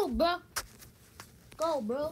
Go, bro. Go, bro.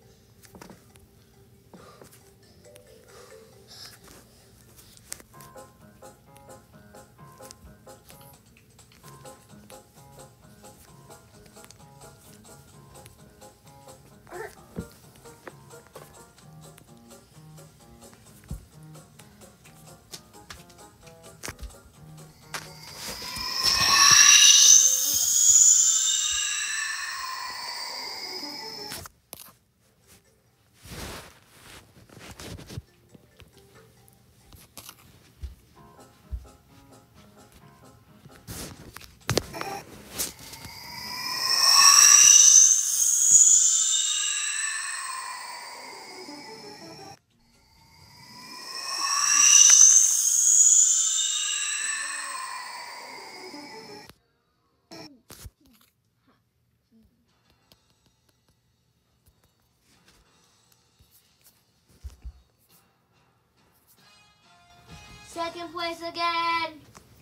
Second place again.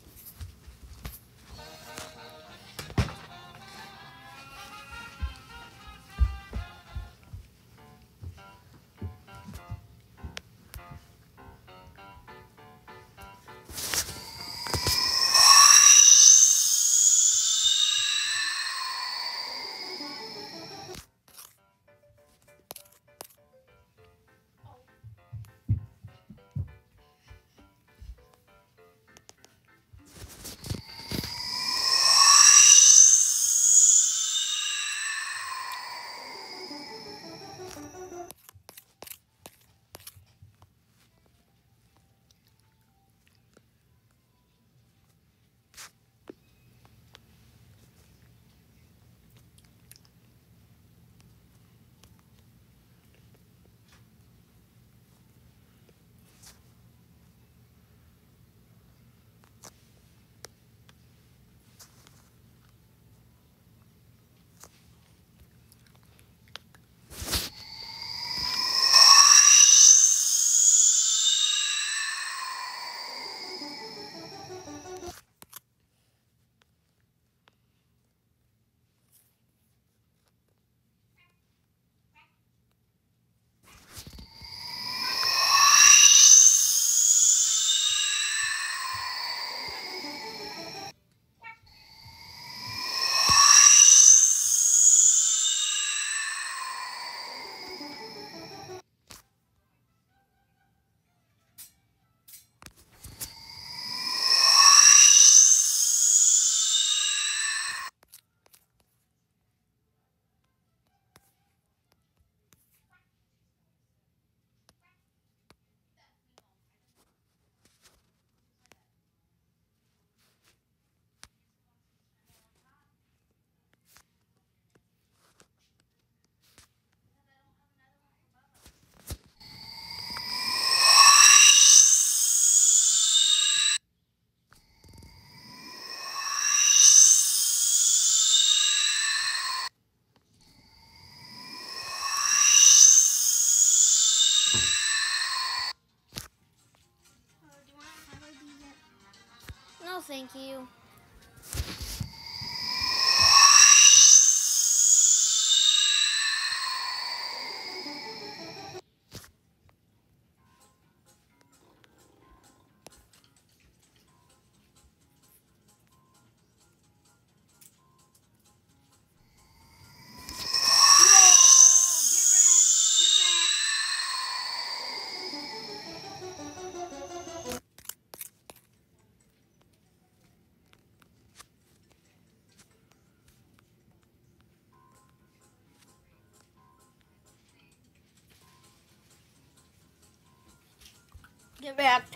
No, thank you. Get wrapped.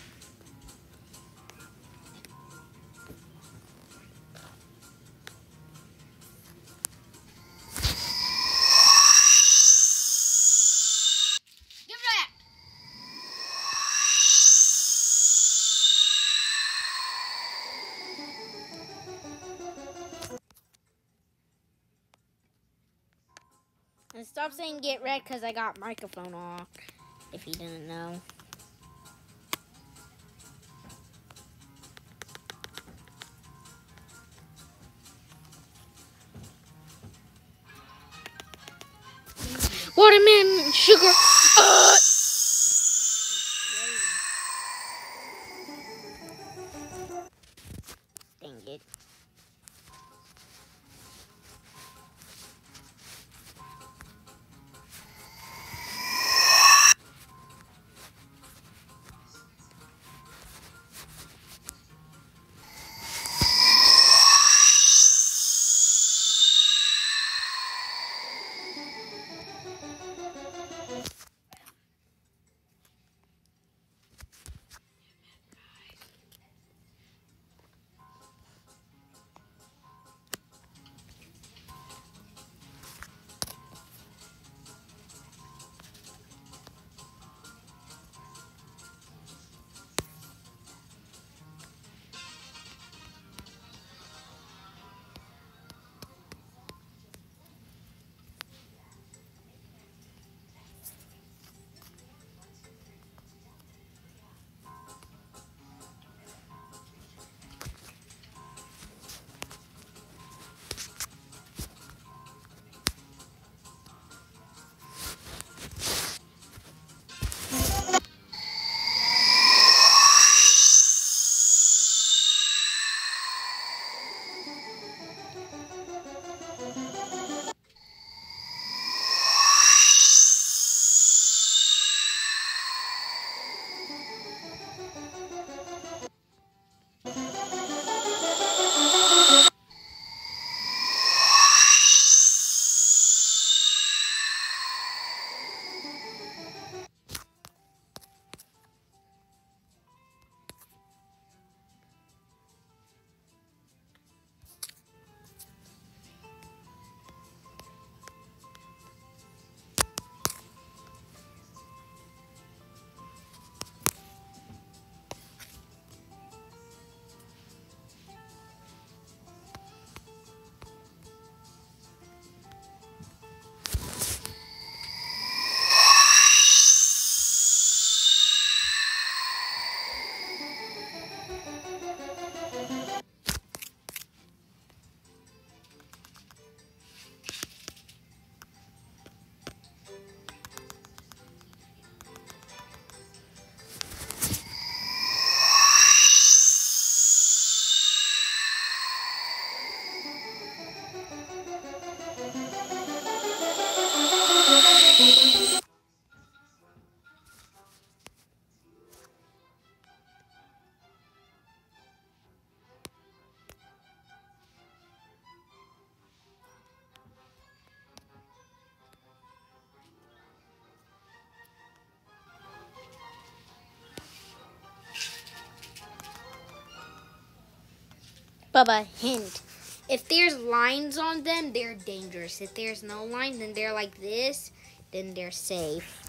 Get wrapped. And stop saying get red because I got microphone off, if you didn't know. Watermelon sugar. Dang it. Bubba, hint. If there's lines on them, they're dangerous. If there's no lines and they're like this, then they're safe.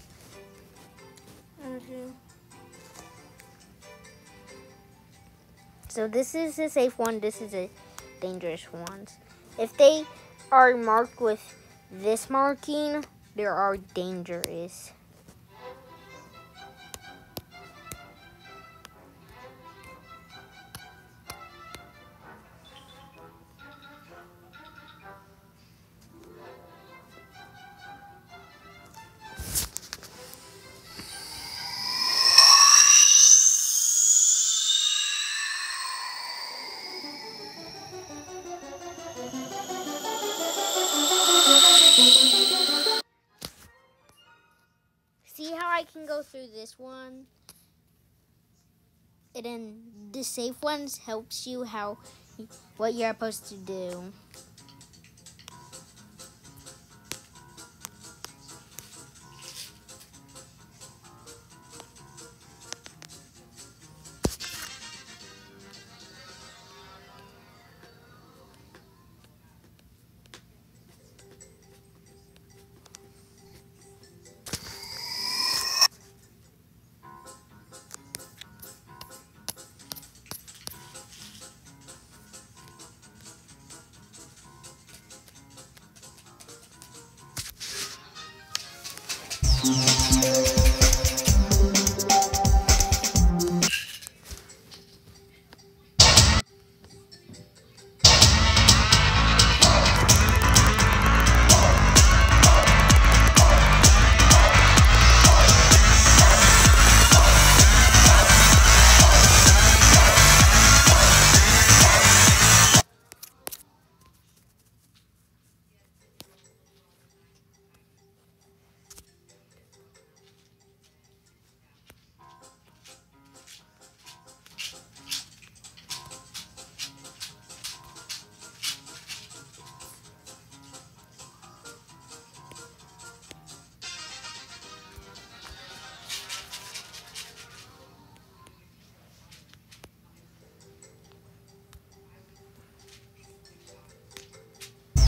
So this is a safe one. This is a dangerous one. If they are marked with this marking, they are dangerous. See how I can go through this one? And then the safe ones helps you what you're supposed to do.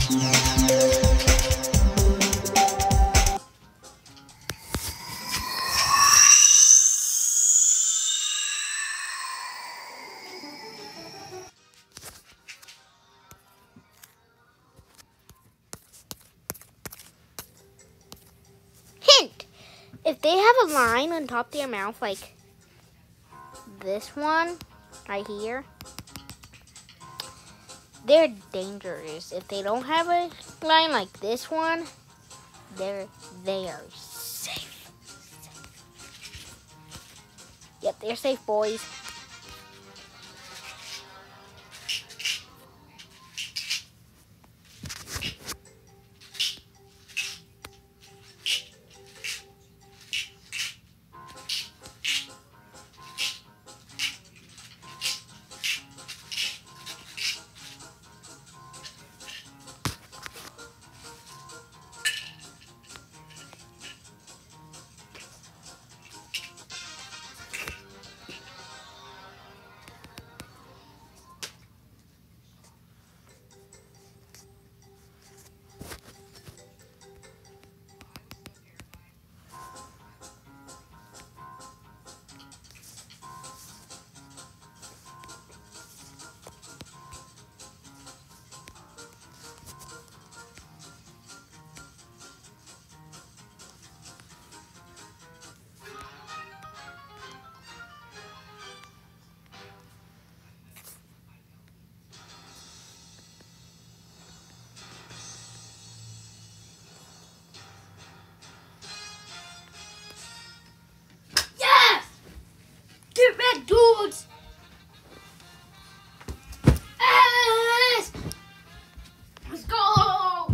Hint! If they have a line on top of their mouth like this one right here, they're dangerous. If they don't have a line like this one, they are safe. Yep, they're safe, boys. Get back, dudes! Yes! Let's go!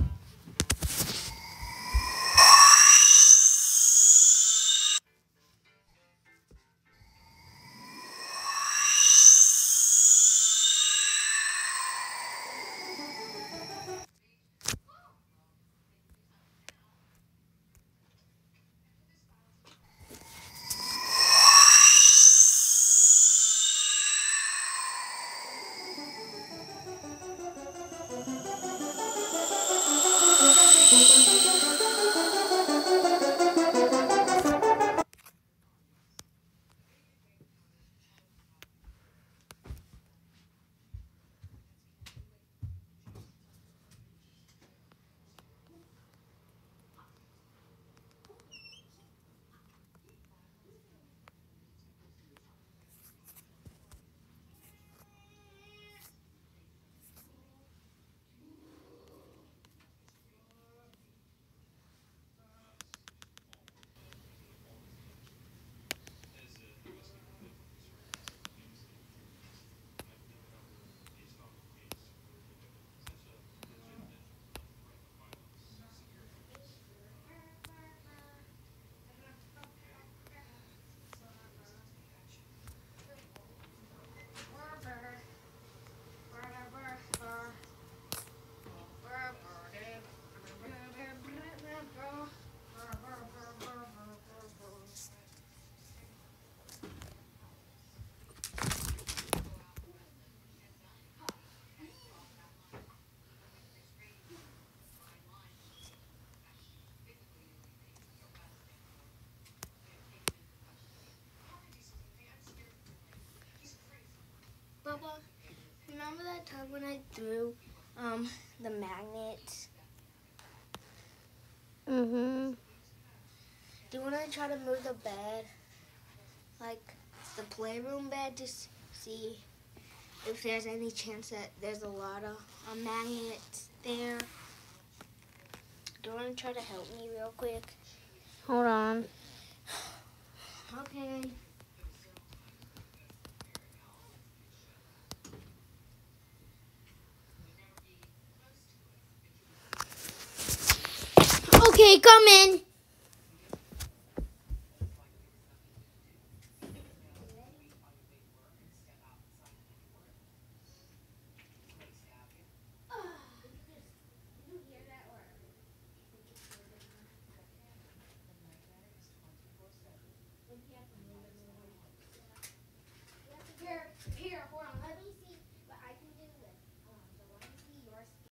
Bubba, remember that time when I threw the magnets? Mm-hmm. Do you want to try to move the bed, like the playroom bed, to see if there's any chance that there's a lot of magnets there? Do you want to try to help me real quick? Hold on. Okay. Okay, come in.